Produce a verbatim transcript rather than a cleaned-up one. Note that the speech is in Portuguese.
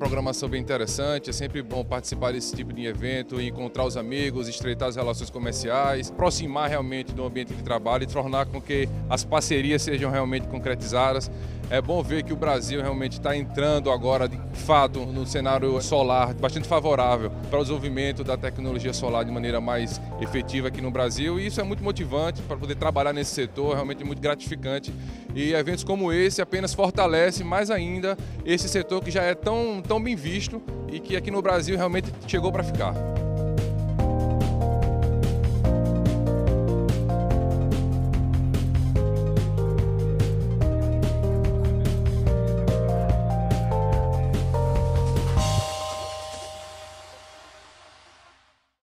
programação bem interessante, é sempre bom participar desse tipo de evento, encontrar os amigos, estreitar as relações comerciais, aproximar realmente do ambiente de trabalho e tornar com que as parcerias sejam realmente concretizadas. É bom ver que o Brasil realmente está entrando agora, de fato, no cenário solar bastante favorável para o desenvolvimento da tecnologia solar de maneira mais efetiva aqui no Brasil, e isso é muito motivante para poder trabalhar nesse setor, é realmente muito gratificante. E eventos como esse apenas fortalecem mais ainda esse setor que já é tão, tão bem visto e que aqui no Brasil realmente chegou para ficar.